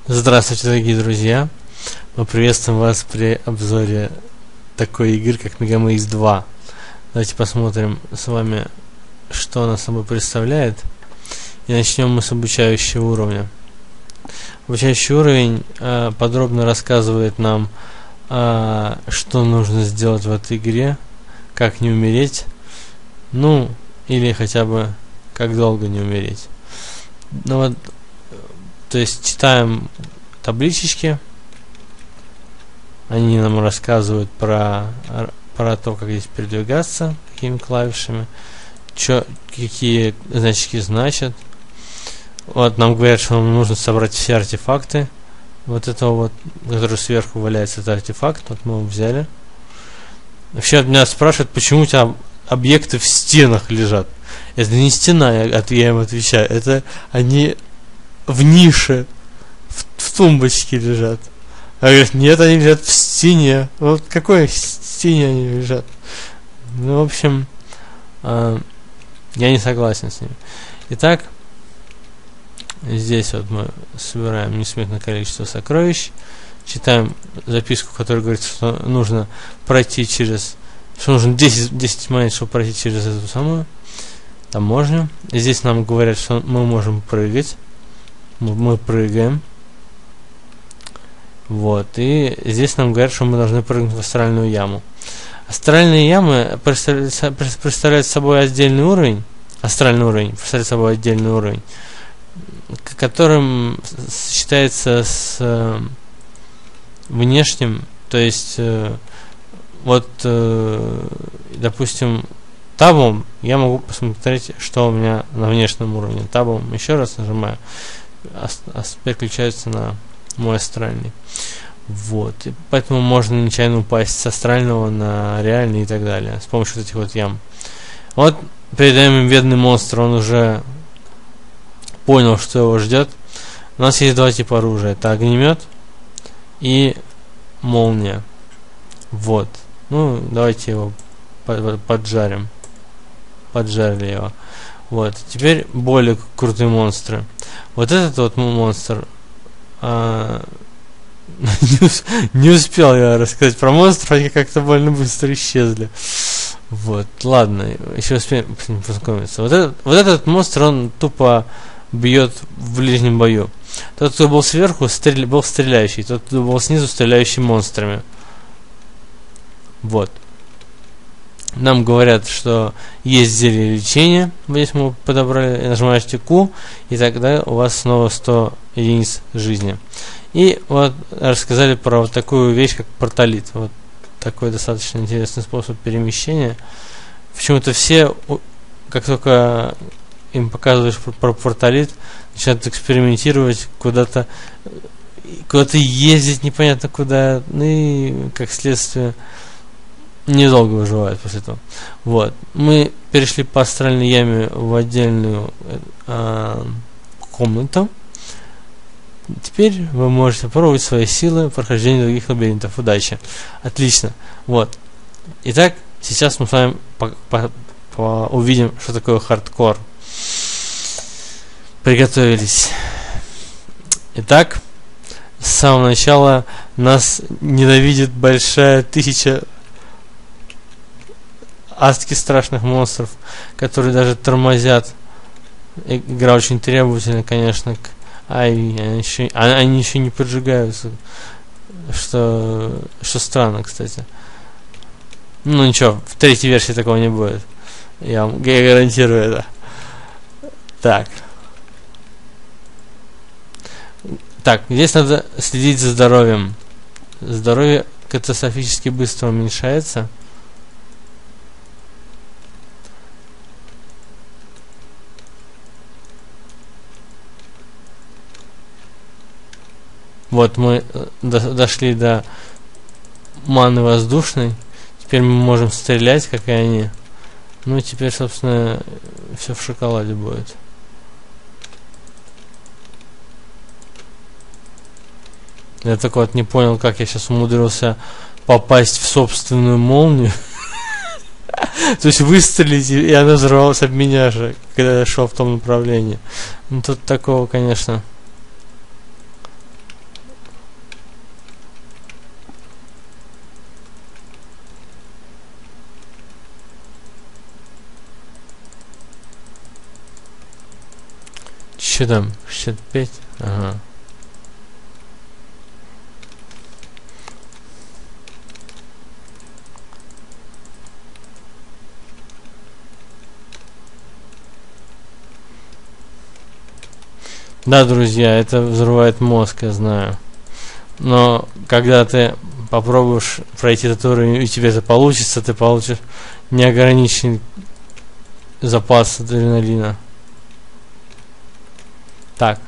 Здравствуйте, дорогие друзья! Мы приветствуем вас при обзоре такой игры, как Mega Maze 2. Давайте посмотрим с вами, что она собой представляет. И начнем мы с обучающего уровня. Обучающий уровень подробно рассказывает нам, что нужно сделать в этой игре, как не умереть, ну, или хотя бы как долго не умереть. Ну вот, то есть читаем табличечки, они нам рассказывают про то, как здесь передвигаться, какими клавишами, какие значки значат. Вот нам говорят, что нам нужно собрать все артефакты. Вот этого вот, который сверху валяется, это артефакт, вот мы его взяли. Вообще меня спрашивают, почему у тебя объекты в стенах лежат. Это не стена, я им отвечаю, это они в нише, в тумбочке лежат. А говорят, нет, они лежат в стене. Вот в какой стене они лежат? Ну, в общем, я не согласен с ними. Итак, здесь вот мы собираем несметное количество сокровищ, читаем записку, которая говорит, что нужно пройти через... Что нужно 10 монет, чтобы пройти через эту самую таможню. И здесь нам говорят, что мы можем прыгать. Мы прыгаем. Вот. И здесь нам говорят, что мы должны прыгнуть в астральную яму. Астральные ямы представляют собой отдельный уровень. Астральный уровень представляет собой отдельный уровень, которым считается с внешним. То есть, вот, допустим, табом я могу посмотреть, что у меня на внешнем уровне. Табом еще раз нажимаю, переключается на мой астральный. Вот. И поэтому можно нечаянно упасть с астрального на реальный и так далее. С помощью вот этих вот ям. Вот передаем им бедный монстр, он уже понял, что его ждет. У нас есть два типа оружия. Это огнемет и молния. Вот. Ну, давайте его поджарим. Поджарили его. Вот. Теперь более крутые монстры. Вот этот вот монстр не успел я рассказать про монстров, они как-то больно быстро исчезли. Вот, ладно, еще успеем познакомиться. Вот этот монстр, он тупо бьет в ближнем бою. Тот, кто был сверху, был стреляющий. Тот, кто был снизу, стреляющий монстрами. Вот. Нам говорят, что есть зелье лечения. Здесь мы подобрали, нажимаете Q, и тогда у вас снова 100 единиц жизни. И вот рассказали про вот такую вещь, как порталит. Вот такой достаточно интересный способ перемещения. Почему-то все, как только им показываешь про порталит, начинают экспериментировать, куда-то ездить непонятно куда, ну и как следствие недолго выживают после этого. Вот. Мы перешли по астральной яме в отдельную комнату. Теперь вы можете попробовать свои силы в прохождении других лабиринтов. Удачи. Отлично. Вот. Итак, сейчас мы с вами увидим, что такое хардкор. Приготовились. Итак, с самого начала нас ненавидит большая 1000 адски страшных монстров, которые даже тормозят. Игра очень требовательна, конечно. Они еще не поджигаются. Что странно, кстати. Ну ничего, в третьей версии такого не будет. Я гарантирую это. Так, здесь надо следить за здоровьем. Здоровье катастрофически быстро уменьшается. Вот мы дошли до маны воздушной. Теперь мы можем стрелять, как и они. Ну и теперь, собственно, все в шоколаде будет. Я только вот не понял, как я сейчас умудрился попасть в собственную молнию. То есть выстрелить, и она взорвалась об меня же, когда я шел в том направлении. Ну тут такого, конечно, Что там? 65? Ага. Да, друзья, это взрывает мозг, я знаю. Но когда ты попробуешь пройти этот уровень, и у тебя это получится, ты получишь неограниченный запас адреналина. Так.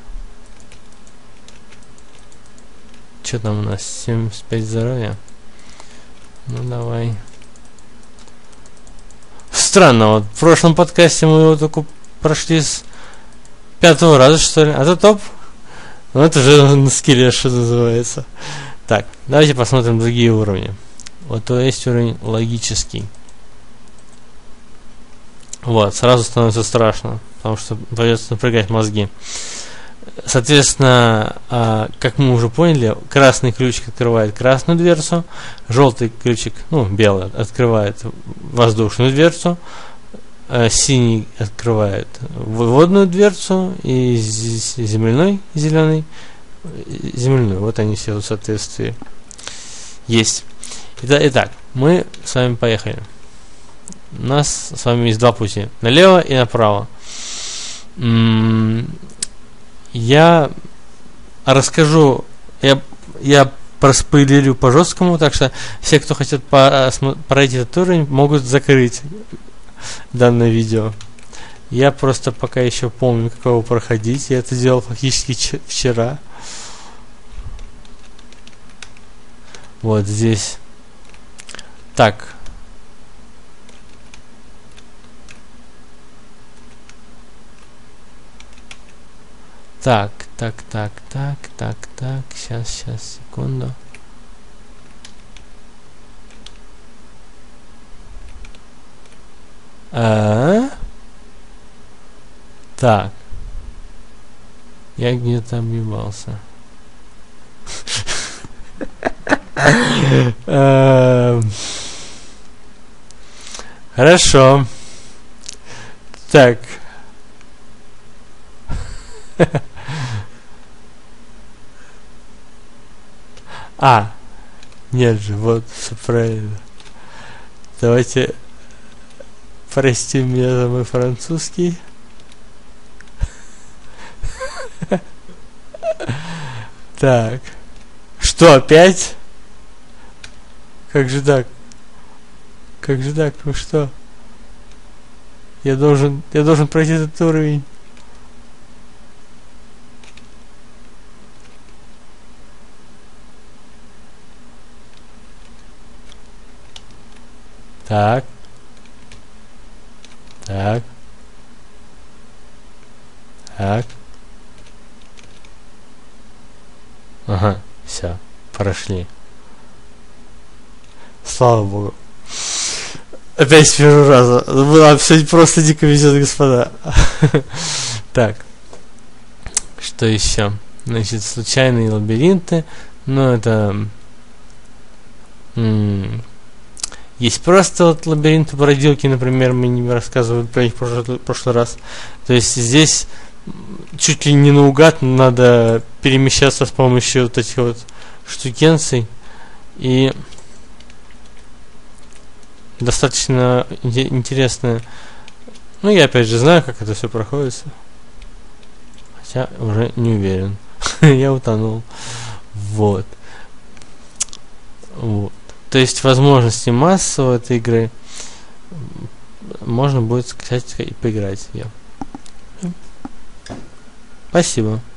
Что там у нас? 75 здоровья. Ну давай. Странно, вот в прошлом подкасте мы его только прошли с 5-го раза, что ли. А то топ. Ну это же на скилле, что называется. Так, давайте посмотрим другие уровни. Вот то есть уровень логический. Вот, сразу становится страшно, потому что придется напрягать мозги. Соответственно, как мы уже поняли, красный ключик открывает красную дверцу, желтый ключик, ну, белый, открывает воздушную дверцу, синий открывает водную дверцу, и земляной, зеленый, земляную. Вот они все в соответствии есть. Итак, мы с вами поехали. У нас с вами есть два пути. Налево и направо. Я расскажу, я проспойлерю по жесткому, так что все, кто хотят пройти этот уровень, могут закрыть данное видео. Я просто пока еще помню, как его проходить. Я это делал фактически вчера. Вот здесь. Так. Так. Сейчас, секунду. Так. Я где-то объебался. Хорошо. Так. Нет же, вот все правильно. Давайте простим меня за мой французский. Так. Что, опять? Как же так? Ну что? Я должен пройти этот уровень. Так. Ага, все, прошли. Слава богу. Опять с первого раза. Было все просто дико везет, господа. Так. Что еще? Значит, случайные лабиринты. Ну, это... Есть просто вот лабиринты бродилки, например, мы не рассказывали про них в прошлый раз. То есть здесь чуть ли не наугад надо перемещаться с помощью вот этих вот штукенций. И достаточно интересно. Ну, я опять же знаю, как это все проходит. Хотя уже не уверен. Я утонул. Вот. То есть возможности масса у этой игры. Можно будет, кстати, и поиграть в нее. Спасибо.